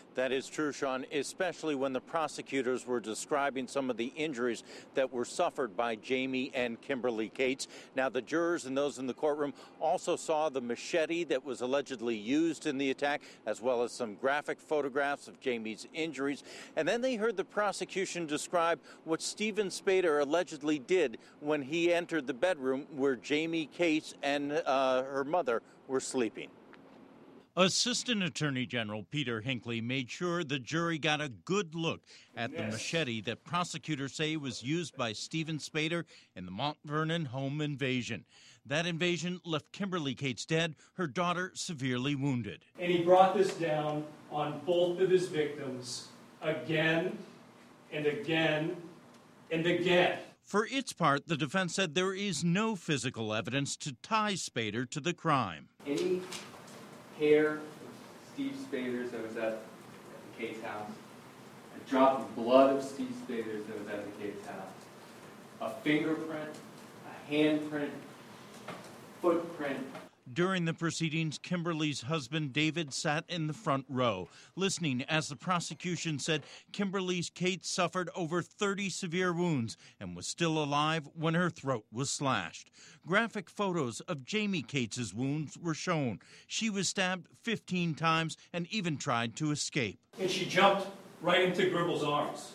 That is true, Sean, especially when the prosecutors were describing some of the injuries that were suffered by Jamie and Kimberly Cates. Now, the jurors and those in the courtroom also saw the machete that was allegedly used in the attack, as well as some graphic photographs of Jamie's injuries. And then they heard the prosecution describe what Stephen Spader allegedly did when he entered the bedroom where Jamie Cates and her mother were sleeping. Assistant Attorney General Peter Hinckley made sure the jury got a good look at the machete that prosecutors say was used by Stephen Spader in the Mont Vernon home invasion. That invasion left Kimberly Cates dead, her daughter severely wounded. And he brought this down on both of his victims again and again and again. For its part, the defense said there is no physical evidence to tie Spader to the crime. Any hair of Steve Spader's that was at the Cates house, a drop of blood of Steve Spader's that was at the Cates house, a fingerprint, a handprint, footprint. During the proceedings, Kimberly's husband David sat in the front row, listening as the prosecution said Kimberly Cates suffered over 30 severe wounds and was still alive when her throat was slashed. Graphic photos of Jamie Cates' wounds were shown. She was stabbed 15 times and even tried to escape. And she jumped right into Gribble's arms.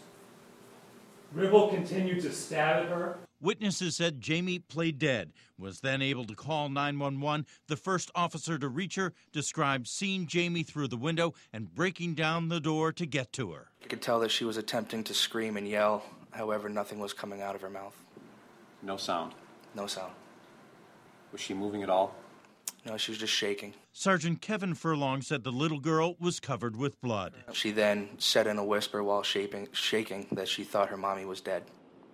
Gribble continued to stab at her. Witnesses said Jamie played dead, was then able to call 911. The first officer to reach her described seeing Jamie through the window and breaking down the door to get to her. You could tell that she was attempting to scream and yell, however, nothing was coming out of her mouth. No sound? No sound. Was she moving at all? No, she was just shaking. Sergeant Kevin Furlong said the little girl was covered with blood. She then said in a whisper while shaking that she thought her mommy was dead.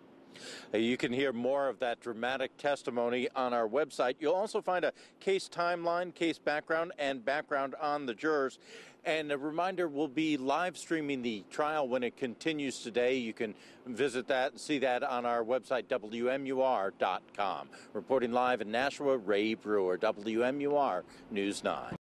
You can hear more of that dramatic testimony on our website. You'll also find a case timeline, case background, and background on the jurors. And a reminder, we'll be live streaming the trial when it continues today. You can visit that and see that on our website, WMUR.com. Reporting live in Nashua, Ray Brewer, WMUR News 9.